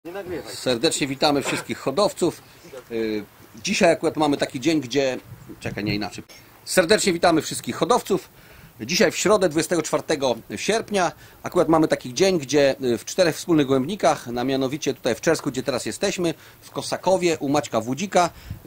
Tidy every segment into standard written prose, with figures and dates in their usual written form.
Serdecznie witamy wszystkich hodowców. Dzisiaj akurat mamy taki dzień, gdzie... Czekaj, nie inaczej. Serdecznie witamy wszystkich hodowców. Dzisiaj w środę, 24 sierpnia, akurat mamy taki dzień, gdzie w 4 wspólnych gołębnikach, a mianowicie tutaj w Czersku, gdzie teraz jesteśmy, w Kosakowie, u Maćka Wódzika,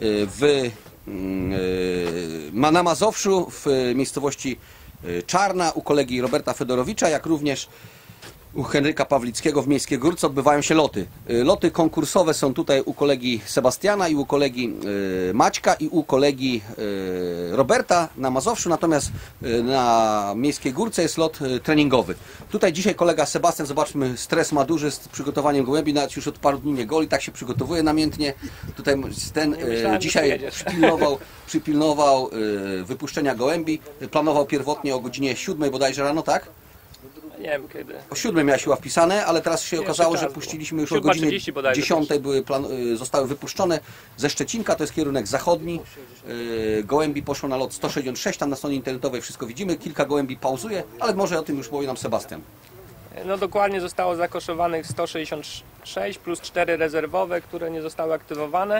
na Mazowszu, w miejscowości Czarna, u kolegi Roberta Fedorowicza, jak również u Henryka Pawlickiego w Miejskiej Górce odbywają się loty. Loty konkursowe są tutaj u kolegi Sebastiana i u kolegi Maćka i u kolegi Roberta na Mazowszu, natomiast na Miejskiej Górce jest lot treningowy. Tutaj dzisiaj kolega Sebastian, zobaczmy, stres ma duży z przygotowaniem gołębi, nawet już od paru dni nie goli, tak się przygotowuje namiętnie. Tutaj ten dzisiaj przypilnował wypuszczenia gołębi, planował pierwotnie o godzinie 7 bodajże rano, tak? Nie wiem kiedy. O 7 miała siła wpisane, ale teraz się okazało, że puściliśmy już o godzinie 10 zostały wypuszczone ze Szczecinka, to jest kierunek zachodni. Gołębi poszło na lot 166, tam na stronie internetowej wszystko widzimy, kilka gołębi pauzuje, ale może o tym już powie nam Sebastian. No dokładnie zostało zakoszowanych 166 plus 4 rezerwowe, które nie zostały aktywowane.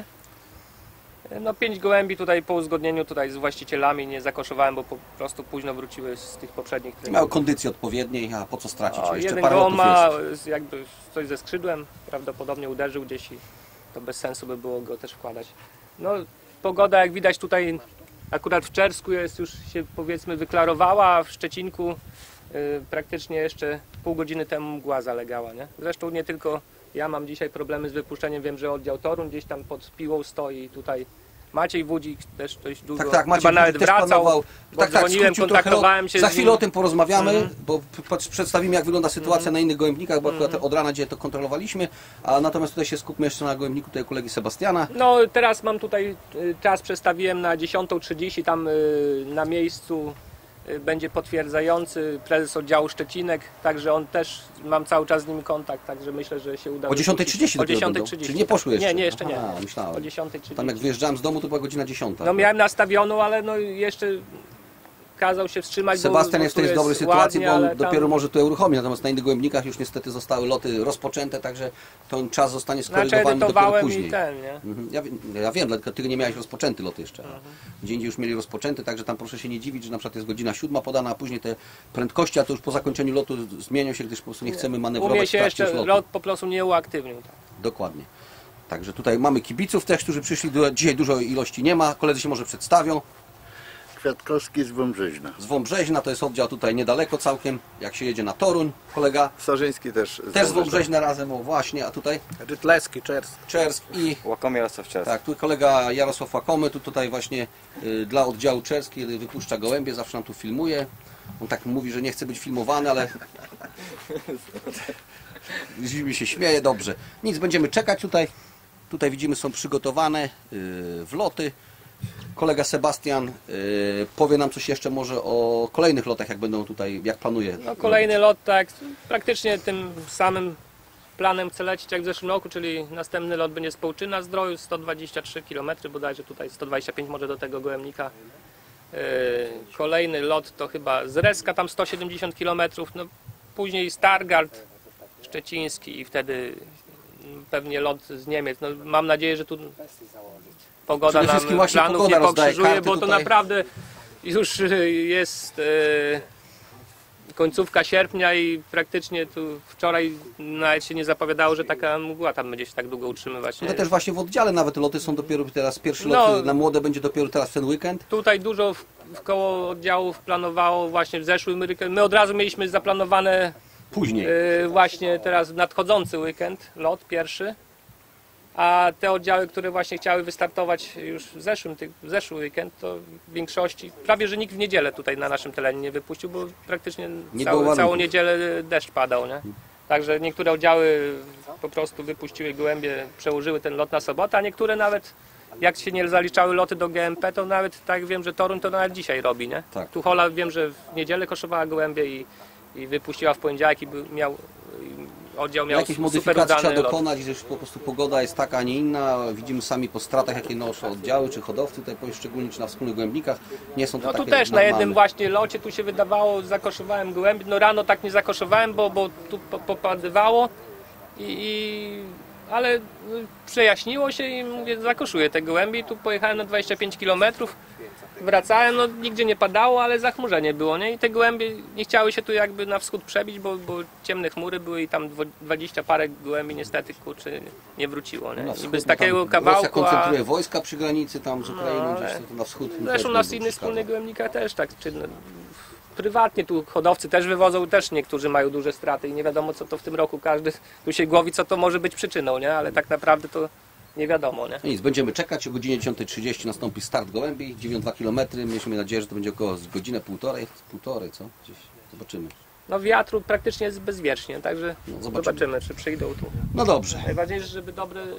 No 5 gołębi tutaj po uzgodnieniu tutaj z właścicielami nie zakoszowałem, bo po prostu późno wróciły z tych poprzednich treningów. Miały kondycję odpowiedniej, a po co stracić? Jeszcze jeden parę gołąb ma jest. jakby coś ze skrzydłem, prawdopodobnie uderzył gdzieś i to bez sensu by było go też wkładać. No pogoda, jak widać tutaj akurat w Czersku jest już się powiedzmy wyklarowała, a w Szczecinku praktycznie jeszcze pół godziny temu mgła zalegała, nie? Zresztą nie tylko ja mam dzisiaj problemy z wypuszczeniem, wiem, że oddział Toruń gdzieś tam pod Piłą stoi, tutaj Maciej Wódzik też dość długo, tak, chyba nawet wracał, bo dzwoniłem, kontaktowałem się za z chwilę nim. o tym porozmawiamy, bo przedstawimy, jak wygląda sytuacja na innych gołębnikach, bo akurat od rana gdzie to kontrolowaliśmy, a natomiast tutaj się skupmy jeszcze na gołębniku tutaj kolegi Sebastiana. No teraz mam tutaj czas, przestawiłem na 10:30, tam na miejscu będzie potwierdzający prezes oddziału Szczecinek, także on też, mam cały czas z nim kontakt, także myślę, że się uda. O 10:30 o 10:30. Czyli nie poszły jeszcze? Nie, jeszcze nie. Myślałem. O 10:30. Tam jak wyjeżdżałem z domu, to była godzina 10. No miałem nastawioną, ale no jeszcze kazał się wstrzymać. Sebastian jest w tej dobrej sytuacji, ładnie, bo on ale dopiero może tu uruchomić, natomiast na innych gołębnikach już niestety zostały loty rozpoczęte, także ten czas zostanie skorygowany dopiero później. I ten, nie? Ja wiem, dlatego ty nie miałeś rozpoczęty loty jeszcze. Gdzie indziej już mieli rozpoczęte, także tam proszę się nie dziwić, że na przykład jest godzina 7 podana, a później te prędkości, a to już po zakończeniu lotu zmienią się, gdyż po prostu nie chcemy manewrować. U mnie się jeszcze lot po prostu nie uaktywnił. Tak. Dokładnie. Także tutaj mamy kibiców też, którzy przyszli, dzisiaj dużej ilości nie ma, koledzy się może przedstawią. Kwiatkowski z Wąbrzeźna. Z Wąbrzeźna, to jest oddział tutaj niedaleko całkiem, jak się jedzie na Toruń, kolega. Sarzyński też. Też z Wąbrzeźna razem, o właśnie, a tutaj Rytlewski, Czersk i... Łakomie Jarosław Czersk. Tak, tu kolega Jarosław Łakomy, tutaj właśnie dla oddziału Czersk, kiedy wypuszcza gołębie, zawsze nam tu filmuje. On tak mówi, że nie chce być filmowany, ale... się śmieje, dobrze. Nic, będziemy czekać tutaj. Tutaj widzimy, są przygotowane wloty. Kolega Sebastian powie nam coś jeszcze może o kolejnych lotach, jak będą tutaj, jak planuje. No kolejny lot, tak, praktycznie tym samym planem chcę lecieć jak w zeszłym roku, czyli następny lot będzie z Połczyna Zdroju, 123 km, bodajże tutaj 125 może do tego gołębnika. Kolejny lot to chyba z Reska, tam 170 km, no później Stargard Szczeciński i wtedy pewnie lot z Niemiec. No, mam nadzieję, że tu pogoda nam planów nie pokrzyżuje, bo to naprawdę już jest końcówka sierpnia i praktycznie tu wczoraj nawet się nie zapowiadało, że taka mgła tam będzie się tak długo utrzymywać. To też właśnie w oddziale nawet loty są dopiero teraz, pierwszy lot na młode będzie dopiero teraz w ten weekend. Tutaj dużo w koło oddziałów planowało właśnie w zeszłym weekend. My od razu mieliśmy zaplanowane później. Właśnie teraz nadchodzący weekend, lot pierwszy. A te oddziały, które właśnie chciały wystartować już w zeszły weekend, to w większości, prawie że nikt w niedzielę tutaj na naszym terenie nie wypuścił, bo praktycznie całą niedzielę deszcz padał, nie? Także niektóre oddziały po prostu wypuściły gołębie, przełożyły ten lot na sobotę, a niektóre nawet, jak się nie zaliczały loty do GMP, to nawet tak wiem, że Toruń to nawet dzisiaj robi, nie? Tak. Tuchola wiem, że w niedzielę koszowała gołębie i wypuściła w poniedziałek i oddział miał jakieś super modyfikacji udany trzeba lot. dokonać, gdyż po prostu pogoda jest taka, a nie inna. Widzimy sami po stratach, jakie noszą oddziały czy hodowcy, tutaj szczególnie czy na wspólnych gołębnikach. Nie są to takie tu też normalne. na jednym właśnie locie tu się wydawało, zakoszowałem gołębi. No rano tak nie zakoszowałem, bo tu popadywało i ale przejaśniło się i mówię, zakoszuję te gołębie i tu pojechałem na 25 km. Wracałem, no nigdzie nie padało, ale zachmurzenie było, nie? I te gołębie nie chciały się tu jakby na wschód przebić, bo ciemne chmury były i tam 20 parę gołębi niestety, kurczę, nie wróciło, nie? Niby z takiego kawałku, Rosja koncentruje wojska przy granicy tam z Ukrainą, gdzieś na wschód. Zresztą nas innych wspólnych gołębnikach też tak, czy prywatnie tu hodowcy też wywodzą, też niektórzy mają duże straty i nie wiadomo co to w tym roku, każdy tu się głowi, co to może być przyczyną, nie? Ale tak naprawdę to nie wiadomo, nie? No nic, będziemy czekać, o godzinie 10:30 nastąpi start gołębi, 92 km, mieliśmy nadzieję, że to będzie około godzinę, półtorej, co? Gdzieś zobaczymy. No wiatru praktycznie jest bezwiecznie, także zobaczymy, czy przyjdą tu. No dobrze. Najważniejsze, żeby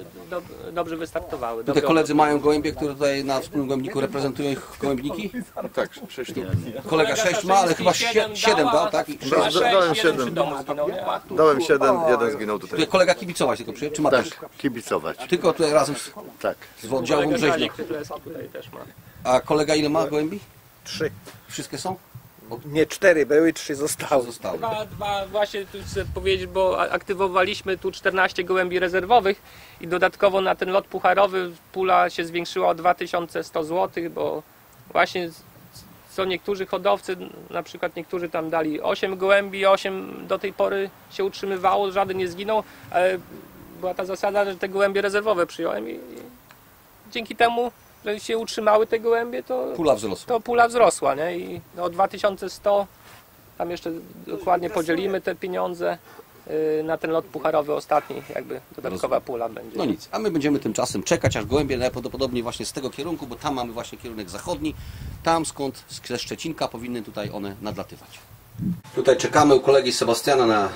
dobrze wystartowały. Tutaj koledzy mają gołębie, które tutaj na wspólnym gołębniku reprezentują ich gołębniki? Tak, 6 sztuk. Kolega 6 ma, ale chyba 7 dał, tak? I Dałem 7. Dałem 7, jeden zginął tutaj. tutaj kolega kibicować tylko przyjechał, czy ma też? Tak, kibicować. Tylko tutaj razem Tak. z oddziału Brzeźnia. Tutaj też ma. A kolega ile ma gołębi? 3. Wszystkie są? Nie 4 były, 3 zostały. Zostały. Dwa właśnie tu chcę powiedzieć, bo aktywowaliśmy tu 14 gołębi rezerwowych i dodatkowo na ten lot pucharowy pula się zwiększyła o 2100 zł, bo właśnie co niektórzy hodowcy, na przykład niektórzy tam dali 8 gołębi, 8 do tej pory się utrzymywało, żaden nie zginął, ale była ta zasada, że te gołębie rezerwowe przyjąłem i dzięki temu, że się utrzymały te gołębie, to pula wzrosła, nie? I o 2100, tam jeszcze dokładnie podzielimy te pieniądze na ten lot pucharowy ostatni, jakby dodatkowa pula będzie. No nic, a my będziemy tymczasem czekać, aż gołębie najprawdopodobniej właśnie z tego kierunku, bo tam mamy właśnie kierunek zachodni, tam skąd ze Szczecinka powinny tutaj one nadlatywać. Tutaj czekamy u kolegi Sebastiana na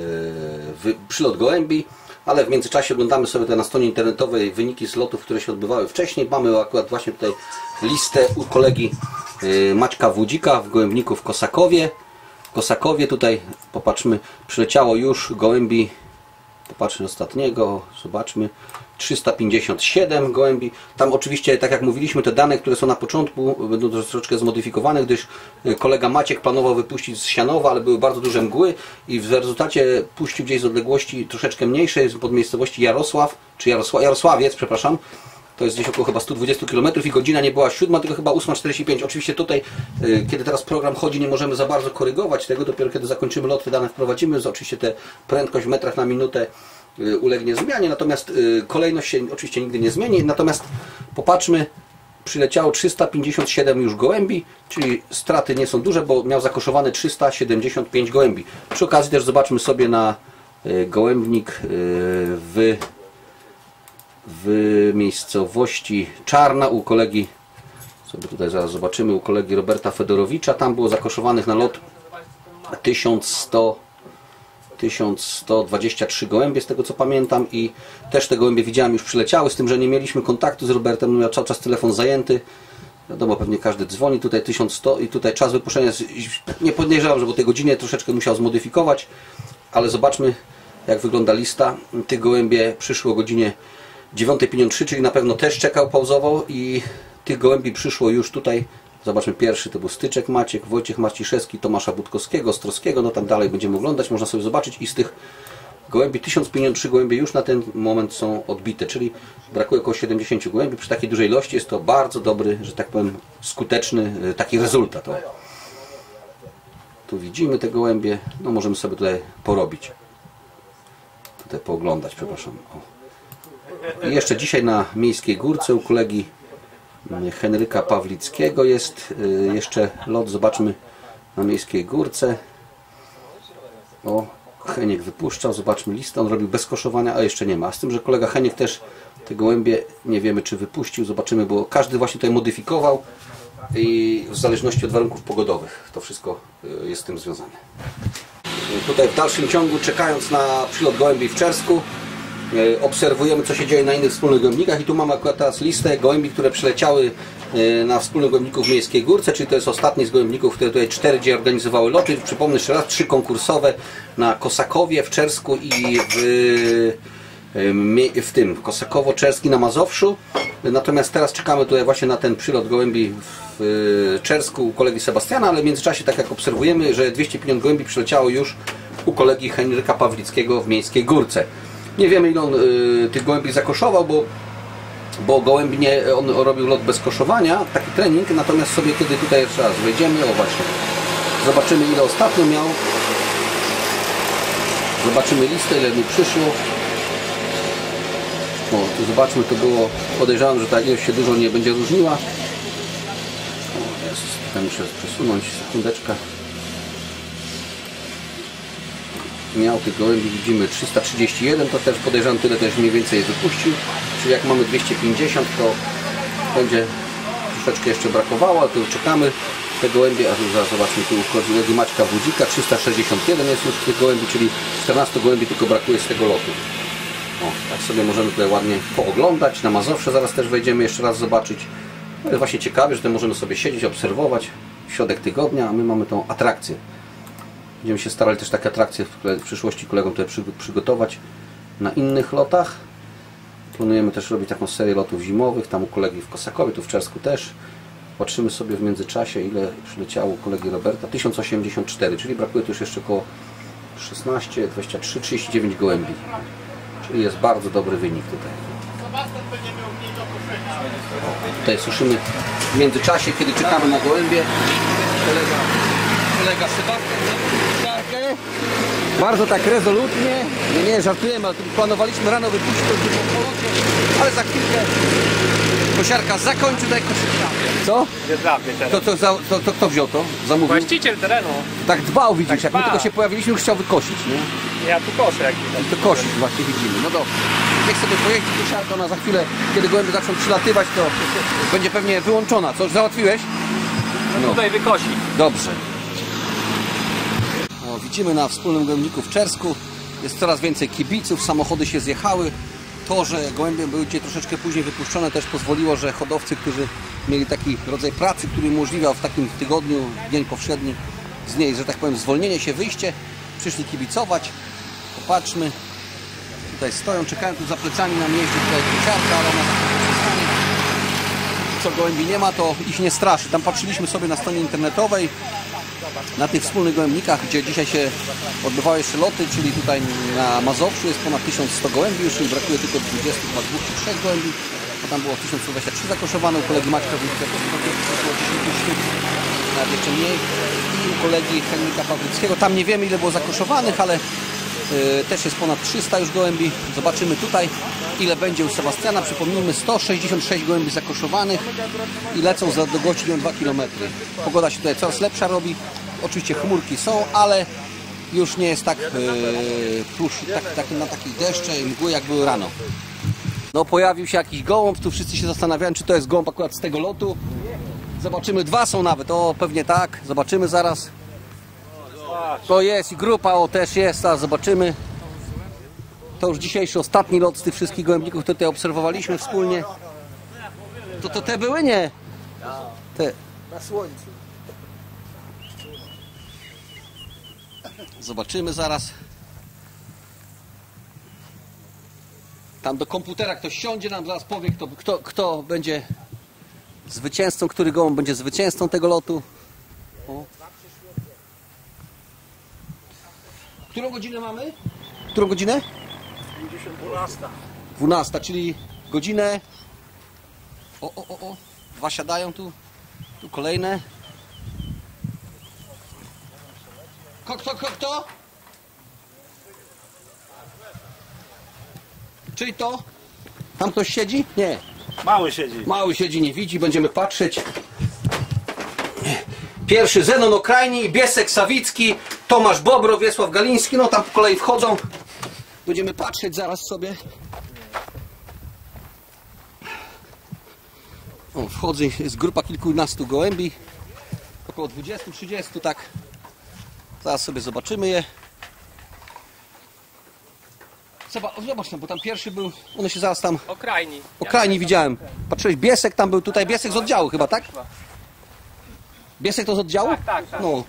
przylot gołębi, ale w międzyczasie oglądamy sobie tutaj na stronie internetowej wyniki z lotów, które się odbywały wcześniej. Mamy akurat właśnie tutaj listę u kolegi Maćka Wódzika w gołębniku w Kosakowie. Tutaj popatrzmy, przyleciało już gołębi, popatrzmy ostatniego, zobaczmy, 357 gołębi. Tam oczywiście, tak jak mówiliśmy, te dane, które są na początku, będą troszeczkę zmodyfikowane, gdyż kolega Maciek planował wypuścić z Sianowa, ale były bardzo duże mgły i w rezultacie puścił gdzieś z odległości troszeczkę mniejszej, pod miejscowości Jarosławiec, przepraszam. To jest gdzieś około chyba 120 km i godzina nie była 7, tylko chyba 8:45. Oczywiście tutaj, kiedy teraz program chodzi, nie możemy za bardzo korygować tego. Dopiero kiedy zakończymy lot, te dane wprowadzimy. Oczywiście te prędkość w metrach na minutę ulegnie zmianie, natomiast kolejność się oczywiście nigdy nie zmieni. Natomiast popatrzmy, przyleciało 357 już gołębi, czyli straty nie są duże, bo miał zakoszowane 375 gołębi. Przy okazji też zobaczmy sobie na gołębnik w miejscowości Czarna u kolegi, sobie tutaj zaraz zobaczymy, u kolegi Roberta Fedorowicza. Tam było zakoszowanych na lot 1123 gołębie, z tego co pamiętam, i też te gołębie widziałem już przyleciały, z tym, że nie mieliśmy kontaktu z Robertem, miał cały czas telefon zajęty. Wiadomo, pewnie każdy dzwoni, tutaj 1100 i tutaj czas wypuszczenia, nie podejrzewam, że po tej godzinie troszeczkę musiał zmodyfikować, ale zobaczmy, jak wygląda lista. Tych gołębie przyszło o godzinie 9:53, czyli na pewno też czekał, pauzował, i tych gołębi przyszło już tutaj. Zobaczmy, pierwszy to był Styczek Maciek, Wojciech Marciszewski, Tomasza Budkowskiego, Ostrowskiego, no tam dalej będziemy oglądać, można sobie zobaczyć, i z tych gołębi 1053 gołębie już na ten moment są odbite, czyli brakuje około 70 gołębi. Przy takiej dużej ilości jest to bardzo dobry, że tak powiem, skuteczny taki rezultat. O. Tu widzimy te gołębie, no możemy sobie tutaj porobić. Tutaj pooglądać, przepraszam. O. I jeszcze dzisiaj na Miejskiej Górce u kolegi Henryka Pawlickiego jest jeszcze lot, zobaczmy, na Miejskiej Górce. O, Heniek wypuszczał, zobaczmy listę, on robił bez koszowania, a jeszcze nie ma. A z tym, że kolega Heniek też te gołębie nie wiemy, czy wypuścił, zobaczymy, bo każdy właśnie tutaj modyfikował i w zależności od warunków pogodowych to wszystko jest z tym związane. Tutaj w dalszym ciągu, czekając na przylot gołębi w Czersku, obserwujemy, co się dzieje na innych wspólnych gołębnikach, i tu mamy akurat teraz listę gołębi, które przyleciały na wspólnych gołębników w Miejskiej Górce, czyli to jest ostatni z gołębników, które tutaj 4 gdzie organizowały loty. Przypomnę jeszcze raz, 3 konkursowe na Kosakowie, w Czersku i w tym Kosakowo-Czerski na Mazowszu. Natomiast teraz czekamy tutaj właśnie na ten przylot gołębi w Czersku u kolegi Sebastiana, ale w międzyczasie, tak jak obserwujemy, że 250 gołębi przyleciało już u kolegi Henryka Pawlickiego w Miejskiej Górce. Nie wiemy, ile on tych gołębi zakoszował, bo gołębnie on robił lot bez koszowania, taki trening, natomiast sobie kiedy tutaj jeszcze raz wejdziemy, o właśnie, zobaczymy ile ostatnio miał, zobaczymy listę, ile mu przyszło. O, tu zobaczmy, to było, podejrzewam, że ta ilość się dużo nie będzie różniła. O, jest, tutaj muszę przesunąć, sekundeczkę. Miał tych gołębi, widzimy 331, to też podejrzewam tyle też mniej więcej wypuścił. Czyli jak mamy 250, to będzie troszeczkę jeszcze brakowało, ale tu czekamy te gołębie, a zaraz zobaczmy tu kolegi Maćka Wódzika, 361 jest już tych gołębi, czyli 14 gołębi tylko brakuje z tego lotu. O, tak sobie możemy tutaj ładnie pooglądać, na Mazowsze zaraz też wejdziemy jeszcze raz zobaczyć. No jest właśnie ciekawe, że tutaj możemy sobie siedzieć, obserwować w środek tygodnia, a my mamy tą atrakcję. Będziemy się starali też takie atrakcje w przyszłości kolegom tutaj przygotować na innych lotach. Planujemy też robić taką serię lotów zimowych, tam u kolegi w Kosakowie, tu w Czersku też. Patrzymy sobie w międzyczasie, ile przyleciało u kolegi Roberta. 1084, czyli brakuje tu już jeszcze około 16, 23, 39 gołębi. Czyli jest bardzo dobry wynik tutaj. Tutaj suszymy w międzyczasie, kiedy czekamy na gołębie. Kolega Sebastian siarkę. Bardzo tak rezolutnie. Nie żartujemy, ale planowaliśmy rano wypuścić to w polocie, ale za chwilkę kosiarka zakończy tutaj kosiarkę. Co? Nie drapie teraz. To kto wziął to? Zamówił? Właściciel terenu. Tak dbał, widzisz, Tak jak my dba. tylko się pojawiliśmy, już chciał wykosić, nie? Ja tu koszę jak widać. I to kosić właśnie widzimy. No dobrze. Niech sobie pojeździ kosiarka, ona za chwilę, kiedy gołębie zaczną przylatywać, to będzie pewnie wyłączona. Co, już załatwiłeś? No tutaj wykosi. Dobrze. O, widzimy na wspólnym gołębniku w Czersku. Jest coraz więcej kibiców, samochody się zjechały. To, że gołębie były dzisiaj troszeczkę później wypuszczone, też pozwoliło, że hodowcy, którzy mieli taki rodzaj pracy, który umożliwiał w takim tygodniu, dzień powszedni, z niej, że tak powiem, zwolnienie się, wyjście, przyszli kibicować. Popatrzmy. Tutaj stoją, czekają, tu za plecami nam jeździ tutaj kosiarka, ale ona przestanie. Co gołębi nie ma, to ich nie straszy. Tam patrzyliśmy sobie na stronie internetowej, na tych wspólnych gołębnikach, gdzie dzisiaj się odbywały jeszcze loty, czyli tutaj na Mazowszu jest ponad 1100 gołębi, już brakuje tylko 20, 2 czy 3 gołębi, bo tam było 1123 zakoszowane, u kolegi Maćka Wódzika to było 10 sztuk, nawet jeszcze mniej, i u kolegi Henryka Pawlickiego, tam nie wiemy ile było zakoszowanych, ale też jest ponad 300 już gołębi. Zobaczymy tutaj ile będzie u Sebastiana. Przypomnijmy, 166 gołębi zakoszowanych i lecą za długością 2 km. Pogoda się tutaj coraz lepsza robi. Oczywiście chmurki są, ale już nie jest tak, tak na takiej deszcze i mgły jak były rano. No pojawił się jakiś gołąb, tu wszyscy się zastanawiają, czy to jest gołąb akurat z tego lotu. Zobaczymy, 2 są nawet, o pewnie tak, zobaczymy zaraz. To jest i grupa, o też jest, a zobaczymy. To już dzisiejszy ostatni lot z tych wszystkich gołębników, które tutaj obserwowaliśmy wspólnie. To te były, nie? Te. Na słońcu. Zobaczymy zaraz. Tam do komputera ktoś siądzie, nam zaraz powie, kto będzie zwycięzcą, który gołąb będzie zwycięzcą tego lotu. O. Którą godzinę mamy? Którą godzinę? 12, czyli godzinę. O. 2 siadają tu. Tu kolejne. Kto? Czyli to? Tam ktoś siedzi? Nie. Mały siedzi. Mały siedzi, nie widzi. Będziemy patrzeć. Pierwszy Zenon Okrajni, Biesek Sawicki, Tomasz Bobro, Wiesław Galiński. No tam po kolei wchodzą. Będziemy patrzeć zaraz sobie. O, wchodzą, jest grupa kilkunastu gołębi. Około 20-30, tak. Zaraz sobie zobaczymy je. Zobacz tam, bo tam pierwszy był, one się zaraz tam... Okrajni widziałem. Patrzyłeś, Biesek tam był, tutaj Biesek z oddziału chyba, tak? Biesek to z oddziału? Tak. No.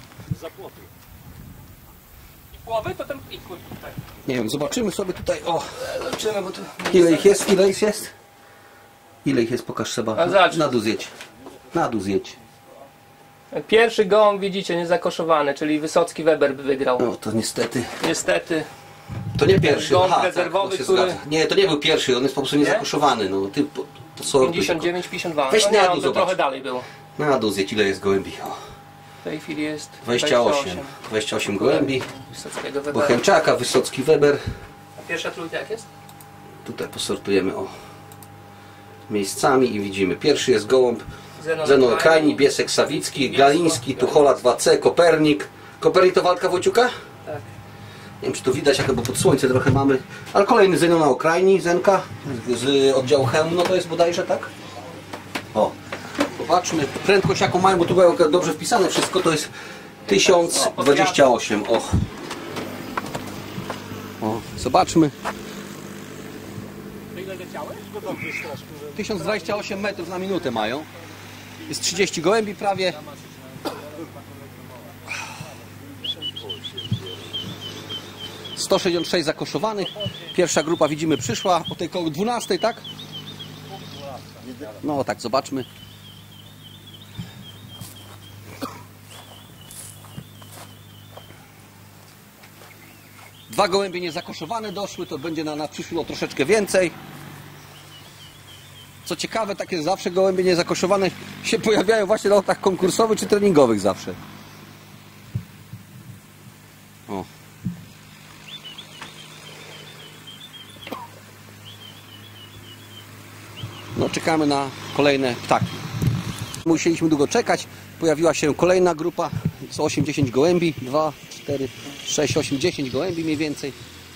I połowy to ten ikut tutaj. Nie wiem, zobaczymy sobie tutaj, o. Zobaczymy, bo tu... Ile ich jest? Ile ich jest? Pokaż Seba. Na dół zjedź. Na dół zjedź. Pierwszy gołąb widzicie, niezakoszowany, czyli Wysocki Weber by wygrał. No to niestety. Niestety. To nie pierwszy. Gołąb Aha, rezerwowy, to się który- zgadza. Nie, to nie był pierwszy, on jest po prostu niezakoszowany. No, to sortuj 59, 52. Weź No na nie, dół, on to zobacz. trochę dalej było. tylko. Na dół zjedź, ile jest gołębi. O, W tej chwili jest 28. 28 gołębi. Wysockiego Webera. Bochemczaka, Wysocki, Weber. A pierwsza trójka jak jest? Tutaj posortujemy miejscami i widzimy. Pierwszy jest gołąb Zenon Zenon Krajni, Krajni, Biesek Sawicki, Glaliński, Tuchola 2C, Kopernik. Kopernik to walka Wojciuka? Tak. Nie wiem, czy to widać, jak bo pod słońce trochę mamy. Ale kolejny Zenon na Ukrainie, Zenka z oddziału Chełm, no to jest bodajże, tak? O, zobaczmy prędkość jaką mają, bo tu było dobrze wpisane wszystko, to jest 1028. O, zobaczmy. 1028 metrów na minutę mają. Jest 30 gołębi prawie. - 166 zakoszowanych. Pierwsza grupa widzimy przyszła o tej koło 12, tak? No tak, zobaczmy. Dwa gołębie niezakoszowane doszły, to będzie na przyszło troszeczkę więcej. Co ciekawe, takie zawsze gołębie niezakoszowane się pojawiają właśnie na lotach konkursowych czy treningowych zawsze. O. No, czekamy na kolejne ptaki. Musieliśmy długo czekać. Pojawiła się kolejna grupa. Jest 8-10 gołębi. 2, 4, 6, 8, 10 gołębi mniej więcej.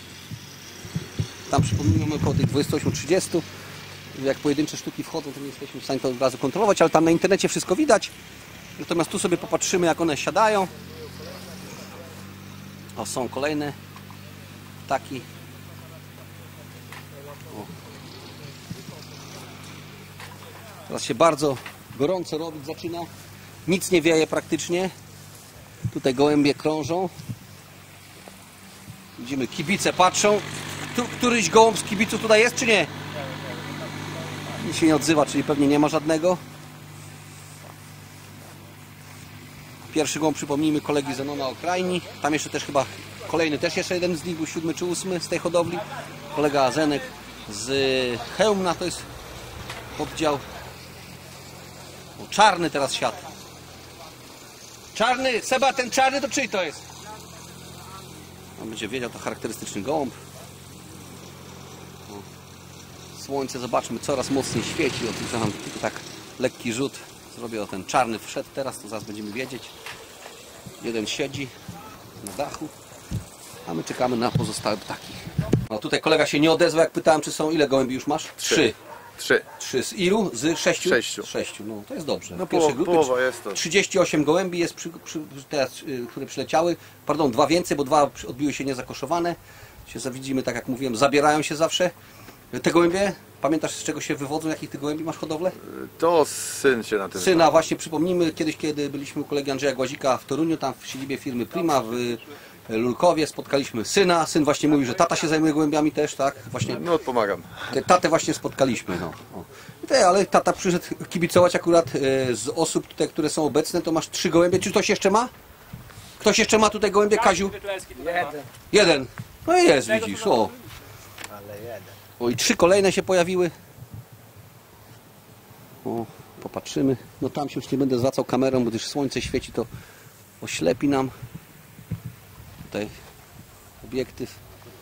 Tam przypomnijmy około tych 28-30. Jak pojedyncze sztuki wchodzą, to nie jesteśmy w stanie to od razu kontrolować, ale tam na internecie wszystko widać. Natomiast tu sobie popatrzymy, jak one siadają. O, są kolejne ptaki. O. Teraz się bardzo gorąco robić zaczyna. Nic nie wieje praktycznie. Tutaj gołębie krążą. Widzimy, kibice patrzą. Któryś gołąb z kibiców tutaj jest, czy nie? Nikt się nie odzywa, czyli pewnie nie ma żadnego. Pierwszy gołąb, przypomnijmy, kolegi Zenona Okrajni. Tam jeszcze też chyba kolejny, też jeszcze jeden z nich był 7 czy 8 z tej hodowli. Kolega Zenek z Chełmna, to jest oddział. O, czarny teraz siadł. Czarny, Seba, ten czarny to czyj to jest? On będzie wiedział, to charakterystyczny gołąb. Słońce, zobaczmy, coraz mocniej świeci. O, tu mam tylko tak lekki rzut. Zrobię, o, ten czarny wszedł teraz, to zaraz będziemy wiedzieć. Jeden siedzi na dachu, a my czekamy na pozostałe ptaki. No, tutaj kolega się nie odezwał, jak pytałem, czy są, ile gołębi już masz? 3. 3 z ilu? Z 6? 6. No to jest dobrze. No, W pierwszej grupie połowa jest to. 38 gołębi jest, teraz, które przyleciały. Pardon, 2 więcej, bo 2 odbiły się niezakoszowane. Widzimy, tak jak mówiłem, zabierają się zawsze. Te gołębie, pamiętasz, z czego się wywodzą? Jakich ty gołębi masz hodowlę? To syn się na tym Syna, zna. właśnie przypomnijmy, kiedyś, kiedy byliśmy u kolegi Andrzeja Głazika w Toruniu, tam w siedzibie firmy Prima w Lulkowie, spotkaliśmy syna. Syn właśnie mówił, że tata się zajmuje gołębiami też, tak? Właśnie No, pomagam. tatę właśnie spotkaliśmy. No. Ale tata przyszedł kibicować akurat z osób tutaj, które są obecne, to masz 3 gołębie. Czy ktoś jeszcze ma? Ktoś jeszcze ma tutaj gołębie, Kaziu? Jeden. No i jest, widzisz. O. Ale jeden. O, i 3 kolejne się pojawiły. O, popatrzymy. No tam się już nie będę zwracał kamerą, gdyż słońce świeci, to oślepi nam. Tutaj obiektyw.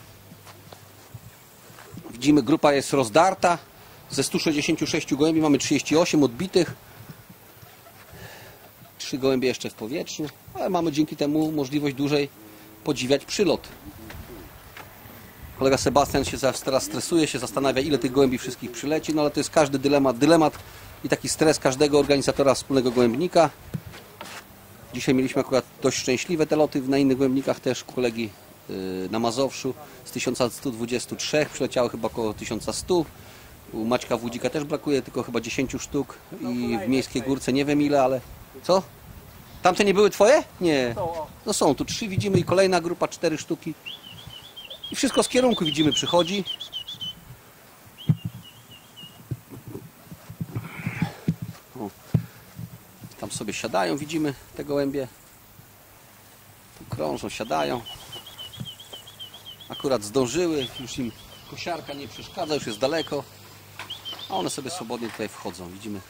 Widzimy, grupa jest rozdarta. Ze 166 gołębi mamy 38 odbitych. 3 gołębie jeszcze w powietrzu, ale mamy dzięki temu możliwość dłużej podziwiać przylot. Kolega Sebastian się teraz stresuje, się zastanawia, ile tych gołębi wszystkich przyleci, no ale to jest każdy dylemat i taki stres każdego organizatora wspólnego gołębnika. Dzisiaj mieliśmy akurat dość szczęśliwe te loty, na innych gołębnikach też kolegi na Mazowszu z 1123 przyleciały chyba około 1100. U Maćka Wódzika też brakuje tylko chyba 10 sztuk i w Miejskiej Górce nie wiem ile, ale co? Tamte nie były twoje? Nie. No są, tu 3 widzimy i kolejna grupa 4 sztuki. I wszystko z kierunku widzimy przychodzi. O. Tam sobie siadają, widzimy te gołębie. Tu krążą, siadają. A Akurat zdążyły, już im kosiarka nie przeszkadza, już jest daleko. A one sobie swobodnie tutaj wchodzą, widzimy.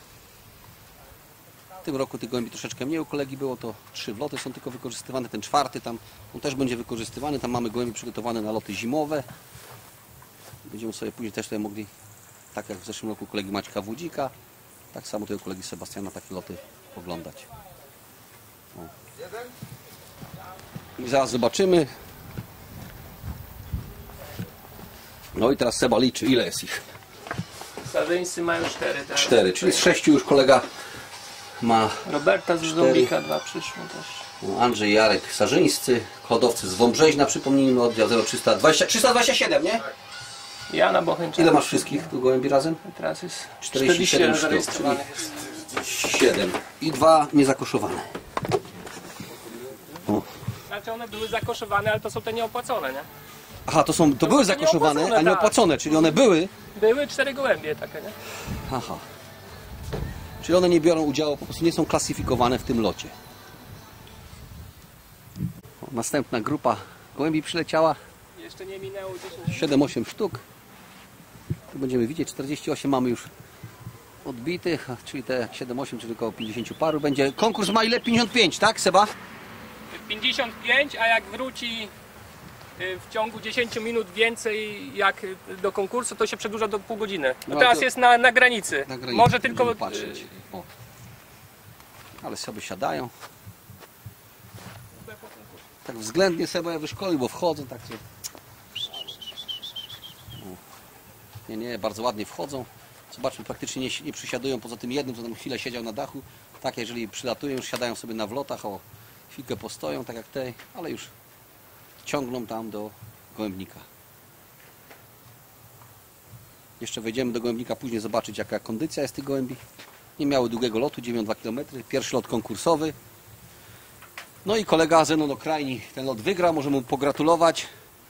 W tym roku tych gołębi troszeczkę mniej u kolegi było, to 3 wloty są tylko wykorzystywane. Ten 4 tam, on też będzie wykorzystywany. Tam mamy gołębi przygotowane na loty zimowe. Będziemy sobie później też tutaj mogli, tak jak w zeszłym roku kolegi Maćka Wódzika, tak samo tutaj u kolegi Sebastiana takie loty oglądać. O. I zaraz zobaczymy. No i teraz Seba liczy, ile jest ich? Sarzyńscy mają 4 teraz. 4, czyli z 6 już kolega ma. Roberta z Zombika 2 przyszło też. Andrzej, Jarek Sarzyńscy, hodowcy z Wąbrzeźna, przypomnijmy, oddział 327, nie? Jana Bocheńczak. Ile masz wszystkich tu gołębi razem? Teraz jest 47 sztuk, zarejestrowanych. czyli 7 i 2 niezakoszowane. O. Znaczy one były zakoszowane, ale to są te nieopłacone, nie? Aha, to były zakoszowane, nieopłacone, a nie opłacone, czyli one były. Były 4 gołębie takie, nie? Aha. Czyli one nie biorą udziału, po prostu nie są klasyfikowane w tym locie. O, następna grupa gołębi przyleciała. Jeszcze nie minęło 10 7-8 sztuk. Tu będziemy widzieć, 48 mamy już odbitych, czyli te 7-8, czyli około 50 paru. Będzie konkurs ma ile? 55, tak Seba? 55, a jak wróci w ciągu 10 minut więcej jak do konkursu, to się przedłuża do pół godziny. No No teraz to- jest na granicy. Na granicy Może tylko będziemy patrzeć. O. Ale sobie siadają. Tak względnie Seba ja wyszkolił, bo wchodzą tak. Nie, bardzo ładnie wchodzą. Zobaczmy, praktycznie nie przysiadują poza tym jednym, co tam chwilę siedział na dachu. Tak, jeżeli przylatują, już siadają sobie na wlotach, o chwilkę postoją, tak jak tej, ale już ciągną tam do gołębnika. Jeszcze wejdziemy do gołębnika później zobaczyć, jaka kondycja jest tych gołębi. Nie miały długiego lotu, 9,2 km. Pierwszy lot konkursowy. No i kolega Zenon Okrajni ten lot wygrał, możemy mu pogratulować.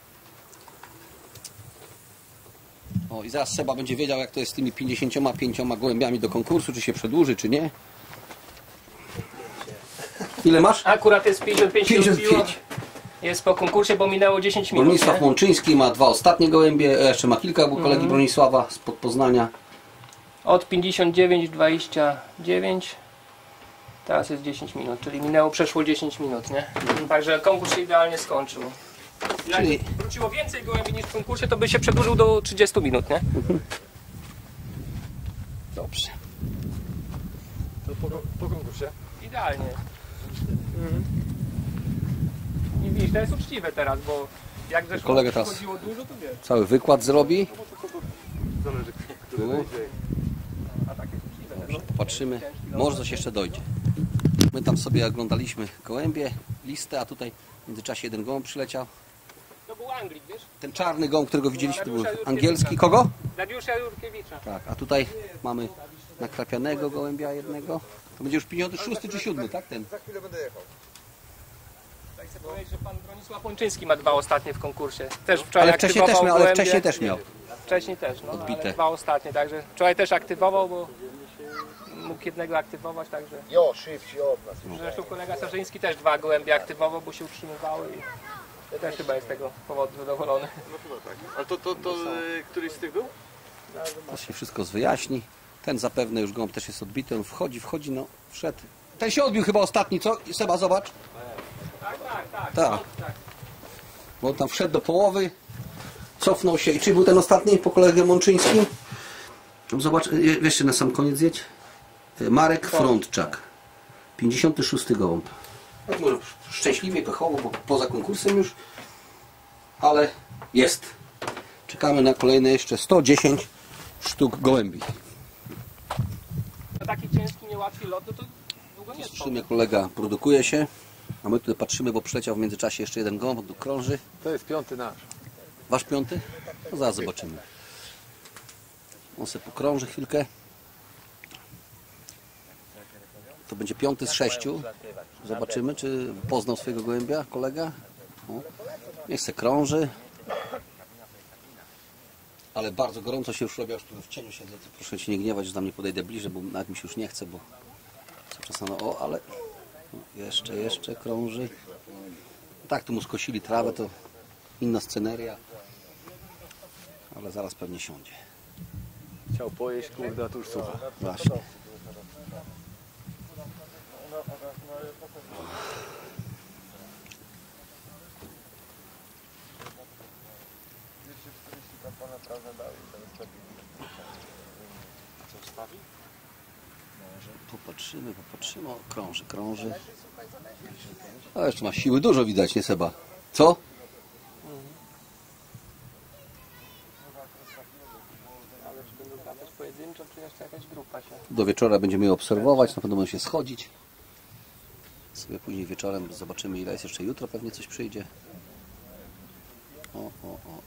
O, i zaraz Seba będzie wiedział, jak to jest z tymi 55 gołębiami do konkursu, czy się przedłuży, czy nie. Ile masz? Akurat jest 55, 55. jest po konkursie, bo minęło 10 minut. Bronisław nie? Mączyński ma 2 ostatnie gołębie, jeszcze ma kilka, bo kolegi Bronisława spod Poznania. Od 59, 29. Teraz jest 10 minut, czyli przeszło 10 minut, nie? Także konkurs się idealnie skończył. Jak Czyli- wróciło więcej gołębi niż w konkursie, to by się przedłużył do 30 minut, nie? Dobrze. To po konkursie? Idealnie. I widzisz, to jest uczciwe teraz, bo jak zresztą Kolega teraz- chodziło dużo, to wiesz. Cały wykład zrobi. Zależy, który Tu. wejdzie. A tak jest uczciwe. No. Popatrzymy, może coś jeszcze dojdzie. My tam sobie oglądaliśmy gołębie, listę, a tutaj w międzyczasie jeden gołąb przyleciał. To był Anglik, wiesz? Ten czarny gołąb, którego widzieliśmy, to był angielski. Kogo? Dariusza Jurkiewicza. Tak, a tutaj mamy nakrapianego gołębia jednego. To będzie już 56 czy 7, tak? Ten. Za chwilę będę jechał. Tak chcę powiedzieć, że pan Bronisław Mączyński ma 2 ostatnie w konkursie. Też wczoraj Ale wcześniej też aktywował miał, ale gołębie. wcześniej też miał. Wcześniej też, no, Odbite. ale 2 ostatnie, także wczoraj też aktywował, bo mógł jednego aktywować, także Jo, szybciej obraz. zresztą kolega Sarzyński też 2 gołębie aktywował, bo się utrzymywały i też chyba jest z tego powodu zadowolony. No chyba tak. Ale to któryś z tych był? To się wszystko wyjaśni. Ten zapewne już gołąb też jest odbity, on wchodzi, no wszedł. Ten się odbił chyba ostatni, co? Seba, zobacz. Tak. Tak. Bo on tam wszedł do połowy, cofnął się. I czy był ten ostatni po kolegę Mączyńskim? Zobacz, jeszcze na sam koniec zjedź. Marek Frądczak. 56 gołąb. No, może szczęśliwie, pechowo, bo poza konkursem już. Ale jest. Czekamy na kolejne jeszcze 110 sztuk gołębi. To taki ciężki, niełatwy lot, no to długo nie trwa. Słyszymy, kolega produkuje się. A my tutaj patrzymy, bo przyleciał w międzyczasie jeszcze jeden gołąb, tu krąży. To jest 5 nasz. Wasz 5? No zaraz zobaczymy. On sobie pokrąży chwilkę. To będzie 5 z 6. Zobaczymy, czy poznał swojego gołębia kolega. O. Niech se krąży. Ale bardzo gorąco się już robi, aż tu w cieniu siedzę. To proszę Cię nie gniewać, że tam nie podejdę bliżej, bo nawet mi się już nie chce, bo cały czas o, ale jeszcze krąży. Tak, tu mu skosili trawę, to inna sceneria. ale zaraz pewnie siądzie. Chciał pojeść, kurde, a tu już sucha. Właśnie. Popatrzymy, o, krąży. A jeszcze ma siły dużo widać, nie Seba? Co? Ale czy będą latać pojedynczo, czy jeszcze jakaś grupa się? Do wieczora będziemy je obserwować, na pewno będą się schodzić. Sobie później wieczorem zobaczymy, ile jest jeszcze jutro, pewnie coś przyjdzie. O.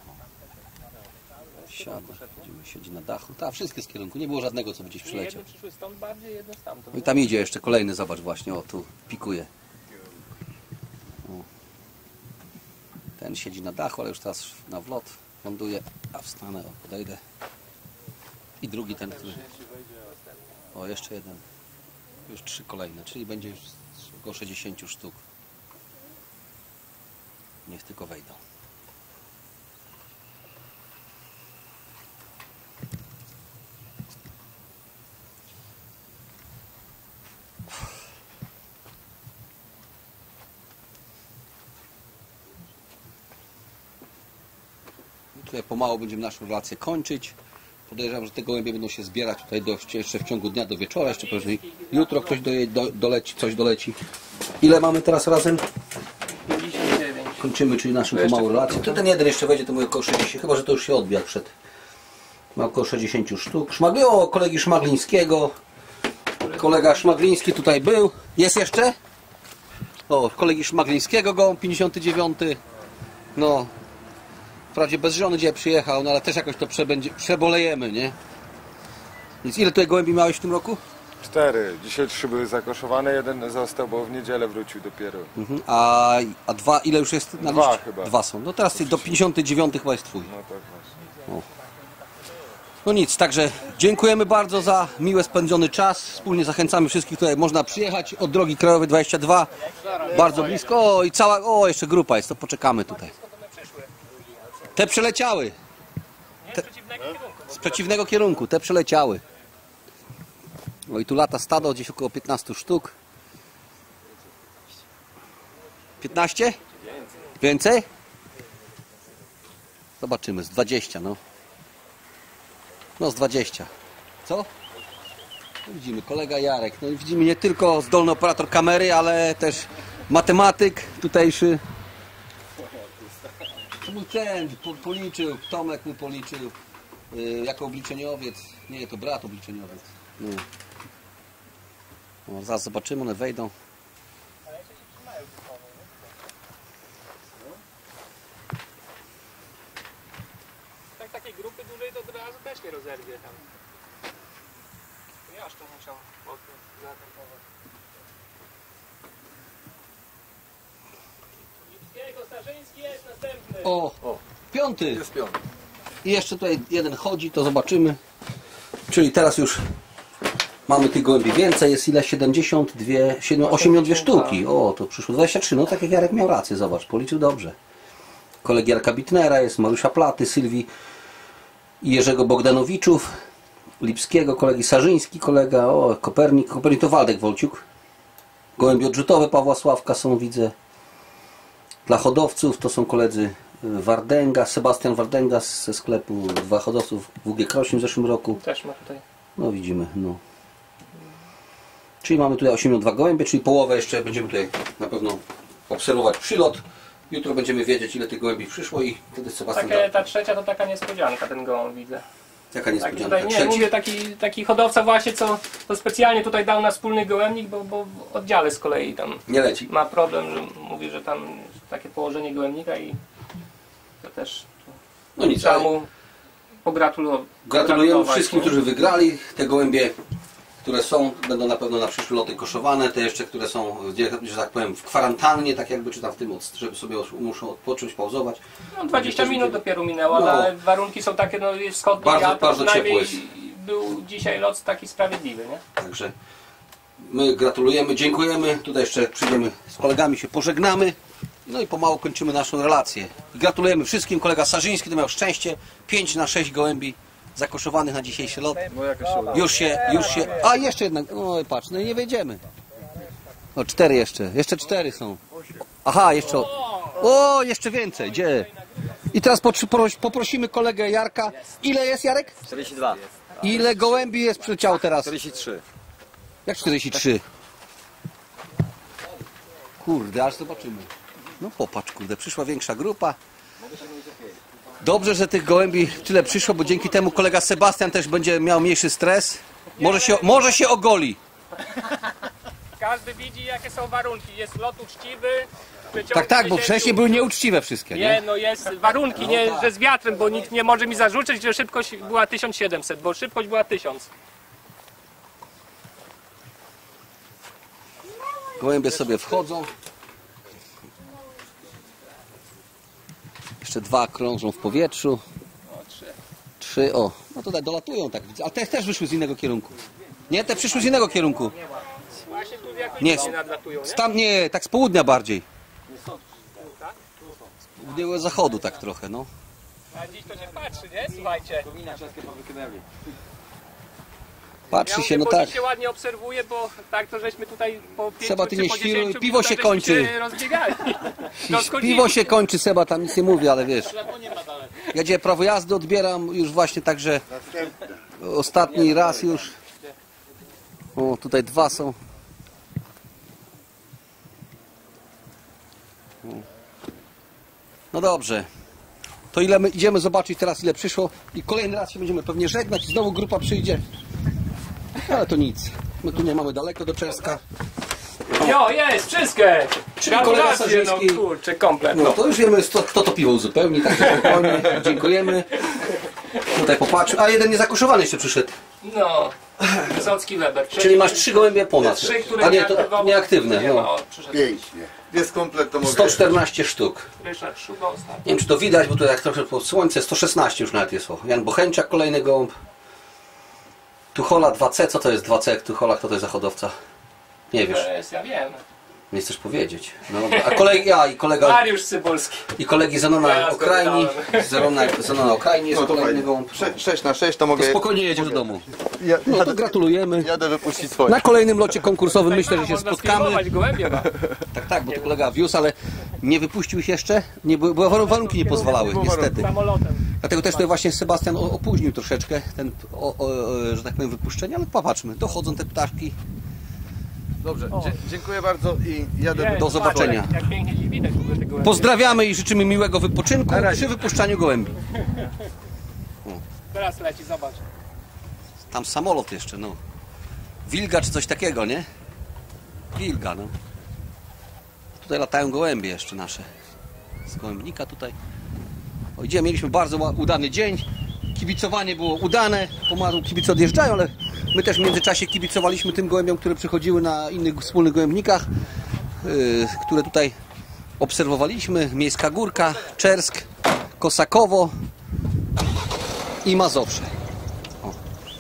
Siedzi na dachu. Ta, wszystkie z kierunku. Nie było żadnego, co by gdzieś przyleciał. Jedne przyszły stąd bardziej, jedne stamtąd. No i tam idzie jeszcze kolejny, zobacz właśnie, o tu pikuje. O. Ten siedzi na dachu, ale już teraz na wlot ląduje. A wstanę, o, podejdę. I drugi ten, który... O, jeszcze jeden. Już 3 kolejne, czyli będzie już około 60 sztuk. Niech tylko wejdą. Tutaj pomału będziemy naszą relację kończyć. Podejrzewam, że te gołębie będą się zbierać tutaj jeszcze w ciągu dnia do wieczora. Jeszcze pewnie jutro ktoś doleci, coś doleci. Ile mamy teraz razem? 59. Kończymy, czyli naszą pomału relację. To ten jeden jeszcze wejdzie, to mój około 60, chyba że to już się odbija przed. Ma około 60 sztuk. O, kolegi Szmaglińskiego. Kolega Szmagliński tutaj był. Jest jeszcze? O, kolegi Szmaglińskiego gołąb 59. No. Wprawdzie bez żony dzisiaj przyjechał, no ale też jakoś to przebolejemy, nie? Więc ile tutaj gołębi miałeś w tym roku? 4. Dzisiaj 3 były zakoszowane, jeden został, bo w niedzielę wrócił dopiero. A 2 ile już jest na 2 liście? chyba. 2 są. No teraz do 59 chyba jest twój. No tak właśnie. No nic, także dziękujemy bardzo za miłe spędzony czas. Wspólnie zachęcamy wszystkich, tutaj można przyjechać od drogi krajowej 22. Bardzo blisko. O, i cała, jeszcze grupa jest, to poczekamy tutaj. Te przeleciały. Z przeciwnego kierunku, te przeleciały. No i tu lata stado, gdzieś około 15 sztuk. 15? Więcej? Zobaczymy, z 20, no. No z 20. Co? No widzimy, kolega Jarek. No i widzimy nie tylko zdolny operator kamery, ale też matematyk tutejszy. To był ten, policzył, Tomek mu policzył jako obliczeniowiec. Nie, to brat obliczeniowiec. No. No, zaraz zobaczymy, one wejdą. Tak takiej grupy dużej to od razu też nie rozerwie tam. Ja aż to musiał zaatakować. Lipskiego, Starzyński jest następny. O, 5. Jest 5. I jeszcze tutaj jeden chodzi, to zobaczymy. Czyli teraz już mamy tych gołębi więcej. Jest ile? 82 sztuki. O, to przyszło 23. No tak jak Jarek miał rację, zobacz, policzył dobrze. Kolegi Jarka Bitnera jest, Mariusza Platy, Sylwii i Jerzego Bogdanowiczów, Lipskiego, kolegi Sarzyński, kolega, Kopernik to Waldek Wolciuk. Gołębie odrzutowe Pawła Sławka są, widzę. Dla hodowców to są koledzy Wardęga, Sebastian Wardęga ze sklepu, 2 hodowców WG Krośń w zeszłym roku. Też ma tutaj. No widzimy, no. Czyli mamy tutaj 82 gołębie, czyli połowę jeszcze będziemy tutaj na pewno obserwować przylot. Jutro będziemy wiedzieć, ile tych gołębi przyszło i wtedy Sebastian... Ta trzecia to taka niespodzianka, ten gołąb widzę. Jaka niespodzianka? Tutaj, nie, mówię taki hodowca właśnie, co to specjalnie tutaj dał na wspólny gołębnik, bo w oddziale z kolei tam Nie leci. ma problem, że mówi, że tam takie położenie gołębnika i to też No nic, trzeba ale mu pogratulować. gratulujemy wszystkim, nie? którzy wygrali. Te gołębie, które są, będą na pewno na przyszłe loty koszowane. Te jeszcze, które są, że tak powiem, w kwarantannie, tak jakby, czy tam w tym, żeby sobie muszą odpocząć, pauzować. No, 20 minut dopiero minęło, No. ale warunki są takie, no jest wschodni Bardzo- wiatr, bardzo przynajmniej ciepło jest. był dzisiaj lot taki sprawiedliwy, nie? Także my gratulujemy, dziękujemy. Tutaj jeszcze przyjdziemy z kolegami, się pożegnamy. No i pomału kończymy naszą relację. I gratulujemy wszystkim. Kolega Sarzyński to miał szczęście. 5 na 6 gołębi zakoszowanych na dzisiejszy lot. No jakoś się udało. Już się... A jeszcze jednak... Oj, patrz, no i nie wejdziemy. O, 4 jeszcze. Jeszcze 4 są. Aha, jeszcze... O, jeszcze więcej. Gdzie? I teraz poprosimy kolegę Jarka. Ile jest, Jarek? 42. Ile gołębi jest przyleciało teraz? 43. Jak 43? Kurde, aż zobaczymy. No popatrz, kurde, przyszła większa grupa. Dobrze, że tych gołębi tyle przyszło, bo dzięki temu kolega Sebastian też będzie miał mniejszy stres. Może się ogoli. Każdy widzi, jakie są warunki. Jest lot uczciwy. Tak, bo wcześniej były nieuczciwe wszystkie, Nie, nie? no jest warunki, nie, że z wiatrem, bo nikt nie może mi zarzucić, że szybkość była 1700, bo szybkość była 1000. Gołębie sobie wchodzą. Jeszcze 2 krążą w powietrzu. 3, o. No tutaj dolatują, tak widzę. A te też wyszły z innego kierunku. Nie, te przyszły z innego kierunku. Właśnie tu jakoś Nie, nie nadlatują, nie? tam nie, tak z południa bardziej. Z południowego zachodu tak trochę, no. A dziś to się patrzy, nie? Słuchajcie. Patrzy się, no bo tak. się ładnie obserwuje, bo tak to żeśmy tutaj po 5 Seba, ty czy nie po świruj, 10 piwo się minutach kończy. żeśmy się rozbiegali. Rozchodzili. Piwo się kończy, Seba, tam nic nie mówi, ale wiesz. Ja dzisiaj prawo jazdy odbieram już właśnie, także ostatni raz już. O, tutaj 2 są. O. No dobrze. To ile my idziemy zobaczyć teraz, ile przyszło i kolejny raz się będziemy pewnie żegnać i znowu grupa przyjdzie. Ale to nic. My tu nie mamy daleko do Czeska. Jo, jest, wszystkie! Czyli kolega Gratulacje, no Sarzyński. kurczę, komplet. No to już wiemy, kto to piwo uzupełni, także spokojnie, dziękujemy. Tutaj popatrz, a jeden niezakoszowany jeszcze przyszedł. No, Wysocki Weber. Czyli masz 3 gołębie ponad. 3, które A nie, to aktywował- nieaktywne. Nie ma, No. o, przyszedł. Pięknie. Jest komplet, to mogę. 114 sztuk. Ryszard Szuba ostatni. Nie wiem, czy to widać, bo tu jak trochę po słońce, 116 już nawet jest. O. Jan Bocheńczak, kolejny gołąb. Tuchola 2C, co to jest 2C? Tuchola, kto to jest za hodowca? Nie wiesz, To jest, ja wiem. nie chcesz powiedzieć. No, dobra. A kolega, Mariusz Cybulski. i kolegi Zenona Ja Okrajni. zgadałem. Zenona Okrajni jest No to kolejny fajnie. gołąb. 6 na 6 to To mogę. spokojnie jedziesz do domu. Ja, No to gratulujemy. jadę wypuścić swoje. Na kolejnym locie konkursowym myślę, że się Można spotkamy. sfilmować gołębie ma. Tak, bo to kolega wiózł, ale nie wypuścił ich jeszcze, nie, bo warunki nie pozwalały, niestety. Samolotem. Dlatego też tutaj właśnie Sebastian opóźnił troszeczkę ten, że tak powiem, wypuszczenie, ale popatrzmy, dochodzą te ptaszki. Dobrze, dziękuję bardzo i jadę Jest, Do zobaczenia. patrz, Jak pięknie dziś widać w ogóle te gołębie. Pozdrawiamy i życzymy miłego wypoczynku przy wypuszczaniu gołębi. Teraz leci, zobacz. Tam samolot jeszcze, no. Wilga czy coś takiego, nie? Wilga, no. Tutaj latają gołębie jeszcze nasze. Z gołębnika tutaj. O, idziemy, mieliśmy bardzo udany dzień. Kibicowanie było udane. Pomału kibice odjeżdżają, ale my też w międzyczasie kibicowaliśmy tym gołębiom, które przychodziły na innych wspólnych gołębnikach, które tutaj obserwowaliśmy. Miejska Górka, Czersk, Kosakowo i Mazowsze. O.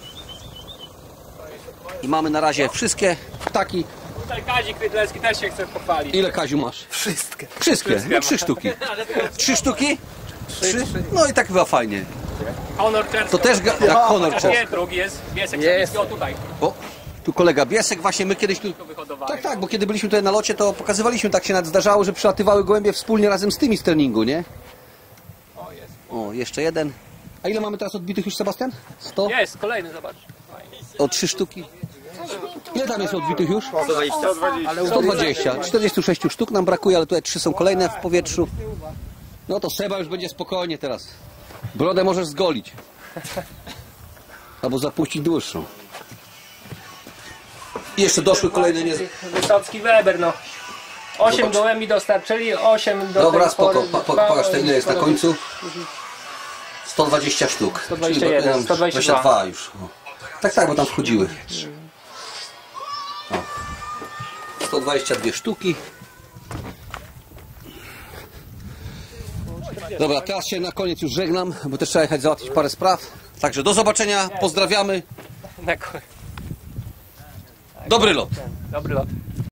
I mamy na razie wszystkie ptaki. Tutaj Kazik Rydlecki też się chce pochwalić. Ile, Kaziu, masz? Wszystkie. No 3 sztuki. 3 sztuki? 3? No i tak chyba fajnie. Honor Czerski. To też jak honor Nie, Czersk. drugi jest Biesek Sawicki. O, tutaj. O, tu kolega Biesek, właśnie my kiedyś tu... Wyhodowany. Tak, bo kiedy byliśmy tutaj na locie, to pokazywaliśmy, tak się nawet zdarzało, że przylatywały gołębie wspólnie razem z tymi z treningu, nie? O, jest. O, jeszcze jeden. A ile mamy teraz odbitych już, Sebastian? 100? Jest, kolejny, zobacz. Fajnie. O 3 sztuki. Ile tam jest odbitych już? 120. 120. 46 sztuk nam brakuje, ale tutaj 3 są kolejne w powietrzu. No to Seba już będzie spokojnie teraz. Brodę możesz zgolić. Albo zapuścić dłuższą. I jeszcze doszły kolejne nie... Wysocki Weber, no. 8 gołębi dostarczyli, 8 do Dobra, tej spoko. pory. Pokaż, to ile jest na końcu? 120 sztuk. 121, Czyli brakuje nam 122. 22 już. O. Tak, bo tam wchodziły. O. 122 sztuki. Dobra, teraz się na koniec już żegnam, bo też trzeba jechać załatwić parę spraw. Także do zobaczenia, pozdrawiamy. Na koniec. Dobry lot. Dobry lot.